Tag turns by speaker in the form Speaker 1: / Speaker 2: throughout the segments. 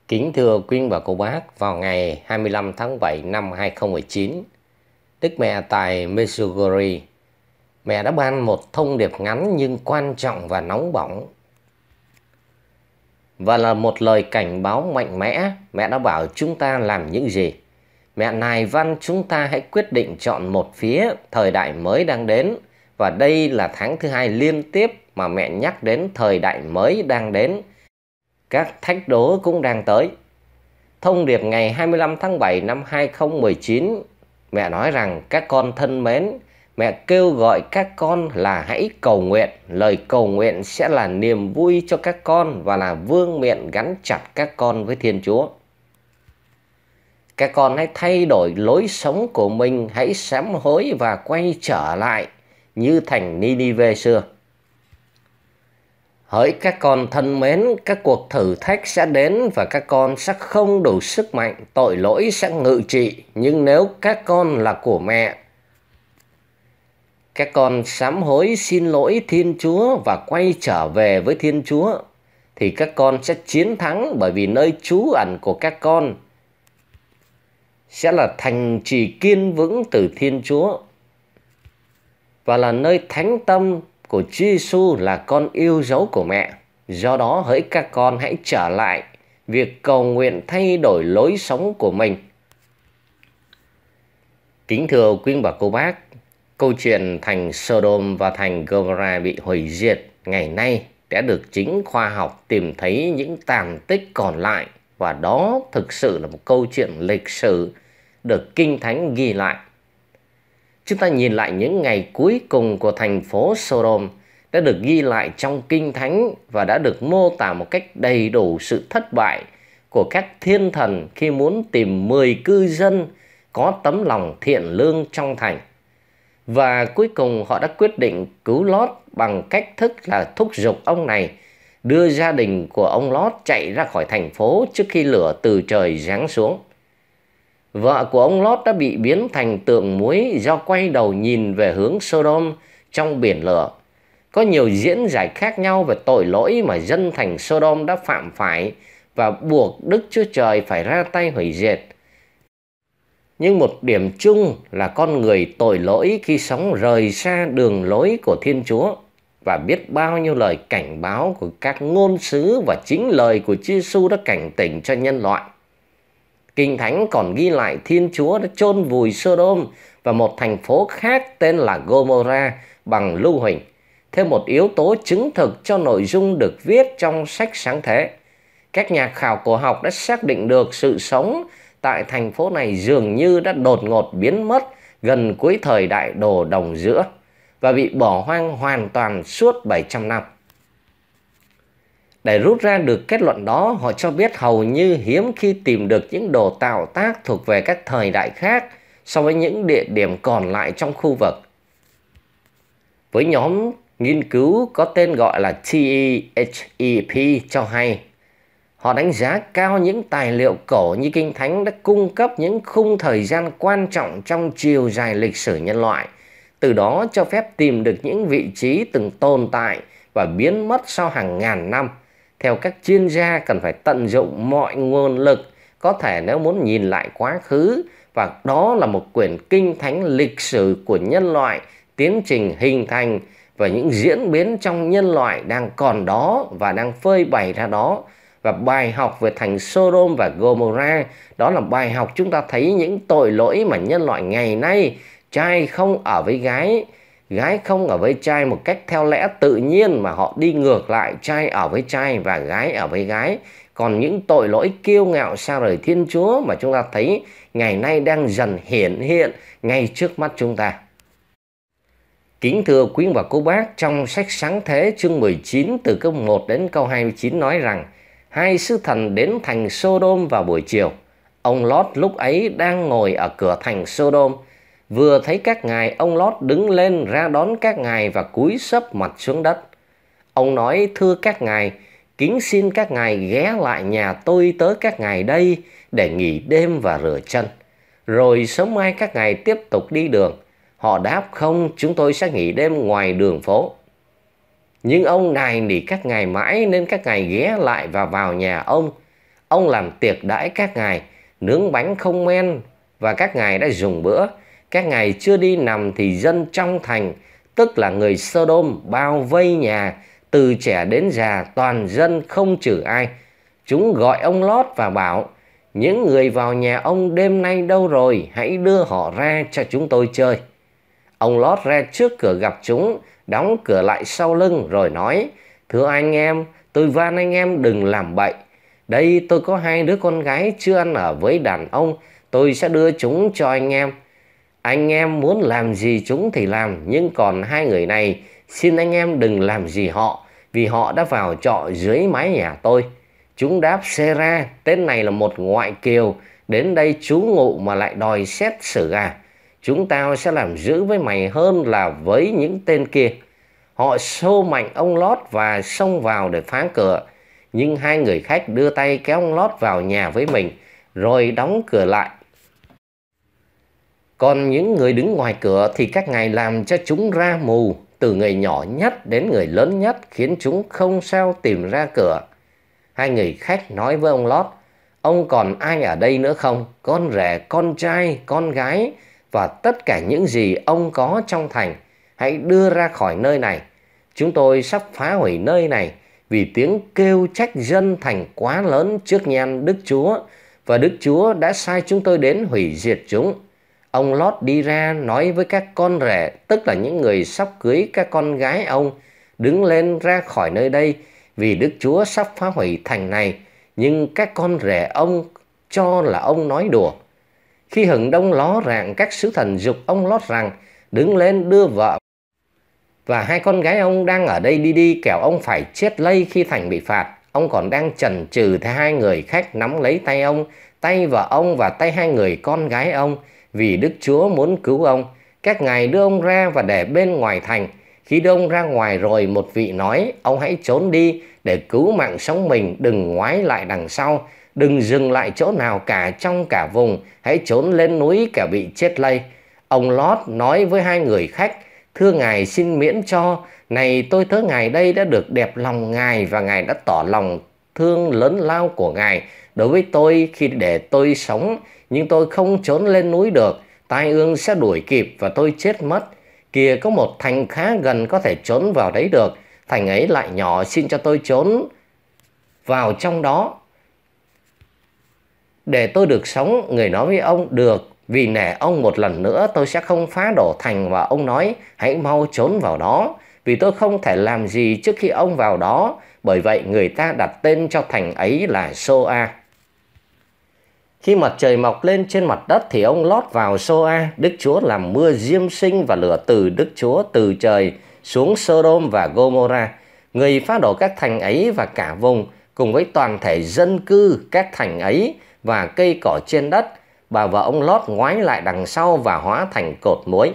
Speaker 1: Kính thưa quý ông bà cô bác, vào ngày 25 tháng 7 năm 2019, Đức Mẹ tại Missouri, mẹ đã ban một thông điệp ngắn nhưng quan trọng và nóng bỏng. Và là một lời cảnh báo mạnh mẽ, mẹ đã bảo chúng ta làm những gì. Mẹ nài van chúng ta hãy quyết định chọn một phía, thời đại mới đang đến. Và đây là tháng thứ hai liên tiếp mà mẹ nhắc đến thời đại mới đang đến. Các thách đố cũng đang tới. Thông điệp ngày 25 tháng 7 năm 2019, mẹ nói rằng các con thân mến, mẹ kêu gọi các con là hãy cầu nguyện. Lời cầu nguyện sẽ là niềm vui cho các con và là vương miện gắn chặt các con với Thiên Chúa. Các con hãy thay đổi lối sống của mình, hãy sám hối và quay trở lại như thành Ninive xưa. Hỡi các con thân mến, các cuộc thử thách sẽ đến và các con sẽ không đủ sức mạnh, tội lỗi sẽ ngự trị. Nhưng nếu các con là của mẹ, các con sám hối xin lỗi Thiên Chúa và quay trở về với Thiên Chúa, thì các con sẽ chiến thắng, bởi vì nơi trú ẩn của các con sẽ là thành trì kiên vững từ Thiên Chúa và là nơi thánh tâm của Chúa Giêsu, là con yêu dấu của mẹ. Do đó hỡi các con hãy trở lại việc cầu nguyện thay đổi lối sống của mình. Kính thưa quý bà cô bác, câu chuyện thành Sodom và thành Gomorrah bị hủy diệt ngày nay đã được chính khoa học tìm thấy những tàn tích còn lại, và đó thực sự là một câu chuyện lịch sử được Kinh Thánh ghi lại. Chúng ta nhìn lại những ngày cuối cùng của thành phố Sodom đã được ghi lại trong Kinh Thánh và đã được mô tả một cách đầy đủ sự thất bại của các thiên thần khi muốn tìm 10 cư dân có tấm lòng thiện lương trong thành. Và cuối cùng họ đã quyết định cứu Lót bằng cách thức là thúc giục ông này đưa gia đình của ông Lót chạy ra khỏi thành phố trước khi lửa từ trời giáng xuống. Vợ của ông Lót đã bị biến thành tượng muối do quay đầu nhìn về hướng Sodom trong biển lửa. Có nhiều diễn giải khác nhau về tội lỗi mà dân thành Sodom đã phạm phải và buộc Đức Chúa Trời phải ra tay hủy diệt. Nhưng một điểm chung là con người tội lỗi khi sống rời xa đường lối của Thiên Chúa, và biết bao nhiêu lời cảnh báo của các ngôn sứ và chính lời của Chúa Giêsu đã cảnh tỉnh cho nhân loại. Kinh Thánh còn ghi lại Thiên Chúa đã chôn vùi Sodom và một thành phố khác tên là Gomorrah bằng lưu huỳnh, thêm một yếu tố chứng thực cho nội dung được viết trong sách Sáng Thế. Các nhà khảo cổ học đã xác định được sự sống tại thành phố này dường như đã đột ngột biến mất gần cuối thời đại đồ đồng giữa và bị bỏ hoang hoàn toàn suốt 700 năm. Để rút ra được kết luận đó, họ cho biết hầu như hiếm khi tìm được những đồ tạo tác thuộc về các thời đại khác so với những địa điểm còn lại trong khu vực. Với nhóm nghiên cứu có tên gọi là TEHEP cho hay, họ đánh giá cao những tài liệu cổ như Kinh Thánh đã cung cấp những khung thời gian quan trọng trong chiều dài lịch sử nhân loại, từ đó cho phép tìm được những vị trí từng tồn tại và biến mất sau hàng ngàn năm. Theo các chuyên gia, cần phải tận dụng mọi nguồn lực có thể nếu muốn nhìn lại quá khứ, và đó là một quyển Kinh Thánh lịch sử của nhân loại, tiến trình hình thành và những diễn biến trong nhân loại đang còn đó và đang phơi bày ra đó. Và bài học về thành Sodom và Gomorrah, đó là bài học chúng ta thấy những tội lỗi mà nhân loại ngày nay, trai không ở với gái, gái không ở với trai một cách theo lẽ tự nhiên, mà họ đi ngược lại, trai ở với trai và gái ở với gái. Còn những tội lỗi kiêu ngạo xa rời Thiên Chúa mà chúng ta thấy ngày nay đang dần hiển hiện ngay trước mắt chúng ta. Kính thưa quý và cô bác, trong sách Sáng Thế chương 19 từ câu 1 đến câu 29 nói rằng: hai sứ thần đến thành Sodom vào buổi chiều. Ông Lót lúc ấy đang ngồi ở cửa thành Sodom. Vừa thấy các ngài, ông Lót đứng lên ra đón các ngài và cúi xấp mặt xuống đất. Ông nói: thưa các ngài, kính xin các ngài ghé lại nhà tôi tới các ngài đây để nghỉ đêm và rửa chân, rồi sớm mai các ngài tiếp tục đi đường. Họ đáp: không, chúng tôi sẽ nghỉ đêm ngoài đường phố. Nhưng ông nài nỉ các ngài mãi nên các ngài ghé lại và vào nhà ông. ông làm tiệc đãi các ngài, nướng bánh không men và các ngài đã dùng bữa. Các ngài chưa đi nằm thì dân trong thành, tức là người Sodom, bao vây nhà, từ trẻ đến già, toàn dân không trừ ai. Chúng gọi ông Lót và bảo: những người vào nhà ông đêm nay đâu rồi? Hãy đưa họ ra cho chúng tôi chơi. Ông Lót ra trước cửa gặp chúng, đóng cửa lại sau lưng rồi nói: thưa anh em, tôi van anh em đừng làm bậy. Đây tôi có 2 đứa con gái chưa ăn ở với đàn ông, tôi sẽ đưa chúng cho anh em. Anh em muốn làm gì chúng thì làm, nhưng còn 2 người này xin anh em đừng làm gì họ, vì họ đã vào trọ dưới mái nhà tôi. Chúng đáp Sera, tên này là một ngoại kiều, đến đây trú ngụ mà lại đòi xét xử à? Chúng tao sẽ làm dữ với mày hơn là với những tên kia. Họ xô mạnh ông Lót và xông vào để phá cửa. Nhưng 2 người khách đưa tay kéo ông Lót vào nhà với mình, rồi đóng cửa lại. Còn những người đứng ngoài cửa thì các ngài làm cho chúng ra mù, từ người nhỏ nhất đến người lớn nhất, khiến chúng không sao tìm ra cửa. 2 người khách nói với ông Lót: ông còn ai ở đây nữa không? Con rể, con trai, con gái và tất cả những gì ông có trong thành, hãy đưa ra khỏi nơi này. Chúng tôi sắp phá hủy nơi này, vì tiếng kêu trách dân thành quá lớn trước nhan Đức Chúa, và Đức Chúa đã sai chúng tôi đến hủy diệt chúng. Ông Lót đi ra nói với các con rể, tức là những người sắp cưới các con gái ông: đứng lên ra khỏi nơi đây, vì Đức Chúa sắp phá hủy thành này. Nhưng các con rể ông cho là ông nói đùa. Khi hừng đông ló rạng, các sứ thần giục ông Lót rằng: đứng lên đưa vợ và 2 con gái ông đang ở đây đi, kẻo ông phải chết lây khi thành bị phạt. Ông còn đang chần chừ thì 2 người khách nắm lấy tay ông, tay vợ ông và tay 2 người con gái ông, vì Đức Chúa muốn cứu ông. Các ngài đưa ông ra và để bên ngoài thành. Khi đưa ông ra ngoài rồi, một vị nói: ông hãy trốn đi để cứu mạng sống mình, đừng ngoái lại đằng sau, đừng dừng lại chỗ nào cả trong cả vùng, hãy trốn lên núi kẻo bị chết lây. Ông Lót nói với 2 người khách: thưa ngài, xin miễn cho. Này, tôi tớ ngài đây đã được đẹp lòng ngài, và ngài đã tỏ lòng thương lớn lao của ngài đối với tôi khi để tôi sống, nhưng tôi không trốn lên núi được, tai ương sẽ đuổi kịp và tôi chết mất. Kìa, có một thành khá gần có thể trốn vào đấy được, thành ấy lại nhỏ, xin cho tôi trốn vào trong đó để tôi được sống. Người nói với ông: được, vì nể ông một lần nữa tôi sẽ không phá đổ thành. Và ông nói: hãy mau trốn vào đó, vì tôi không thể làm gì trước khi ông vào đó. Bởi vậy người ta đặt tên cho thành ấy là Soa. Khi mặt trời mọc lên trên mặt đất thì ông Lót vào Soa. Đức Chúa làm mưa diêm sinh và lửa từ Đức Chúa từ trời xuống Sodom và Gomorrah. Người phá đổ các thành ấy và cả vùng, cùng với toàn thể dân cư các thành ấy và cây cỏ trên đất. Bà vợ ông Lót ngoái lại đằng sau và hóa thành cột muối.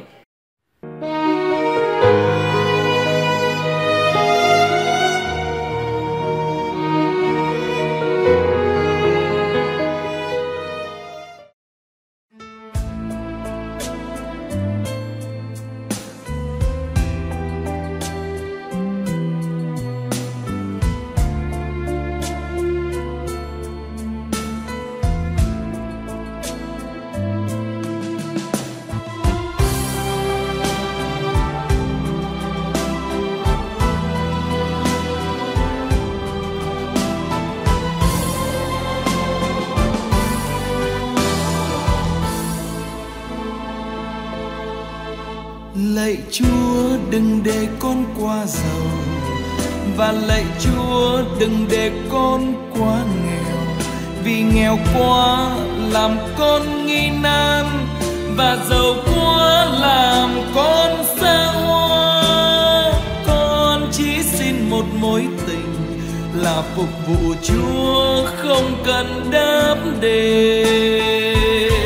Speaker 2: Lạy Chúa, đừng để con quá giàu, và lạy Chúa, đừng để con quá nghèo. Vì nghèo quá làm con nghi nan, và giàu quá làm con xa hoa. Con chỉ xin một mối tình là phục vụ Chúa, không cần đáp đền.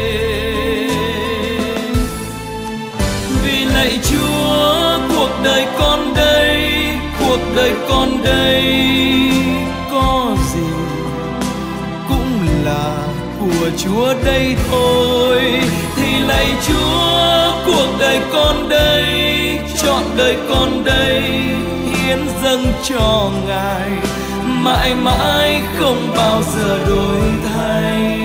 Speaker 2: Lạy Chúa, cuộc đời con đây, cuộc đời con đây có gì cũng là của Chúa đây thôi. Thì lạy Chúa, cuộc đời con đây, trọn đời con đây hiến dâng cho Ngài. mãi mãi không bao giờ đổi thay.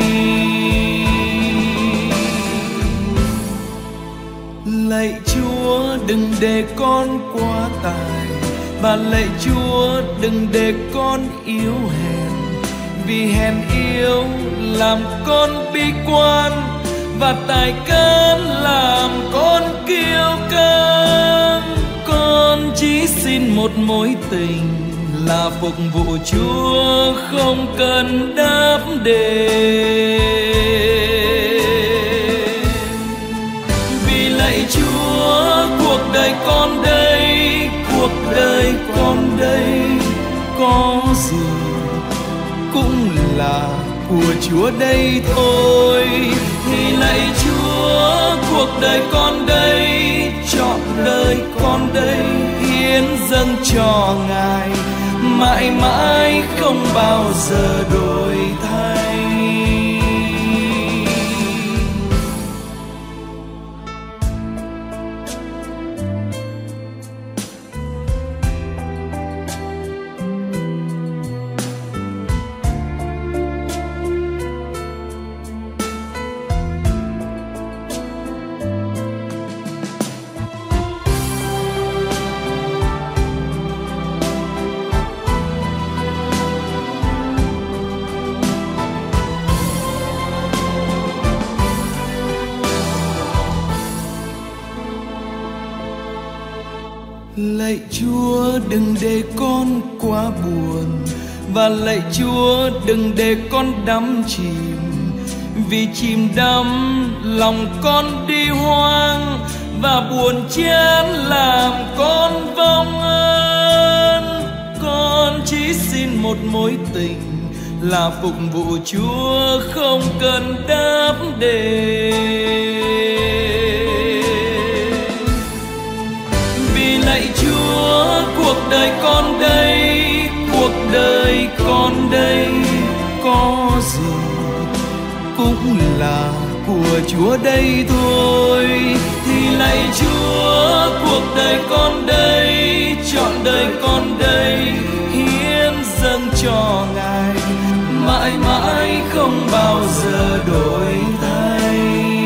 Speaker 2: Lạy Chúa đừng để con quá tài, và lạy Chúa đừng để con yếu hèn, vì hèn yếu làm con bi quan, và tài cán làm con kiêu căng. Con chỉ xin một mối tình là phục vụ Chúa, không cần đáp đền. Vì lạy Chúa cuộc đời con đây, cuộc đời con đây có gì cũng là của Chúa đây thôi. Thì lạy Chúa cuộc đời con đây, trọn đời con đây hiến dâng cho Ngài, mãi mãi không bao giờ đổi thay. Lạy Chúa đừng để con quá buồn, và lạy Chúa đừng để con đắm chìm, vì chìm đắm lòng con đi hoang, và buồn chán làm con vong ơn. Con chỉ xin một mối tình là phục vụ Chúa, không cần đáp đền. Lạy Chúa cuộc đời con đây, cuộc đời con đây có gì cũng là của Chúa đây thôi. Thì lạy Chúa cuộc đời con đây, trọn đời con đây hiến dâng cho Ngài, mãi mãi không bao giờ đổi thay.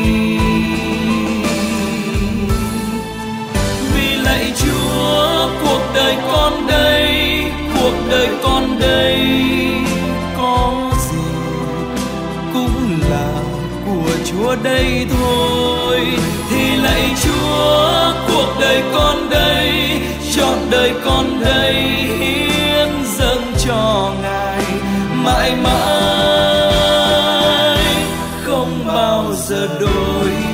Speaker 2: Lạy Chúa cuộc đời con đây, cuộc đời con đây có gì cũng là của Chúa đây thôi. Thì lạy Chúa cuộc đời con đây, trọn đời con đây hiến dâng cho Ngài, mãi mãi không bao giờ đổi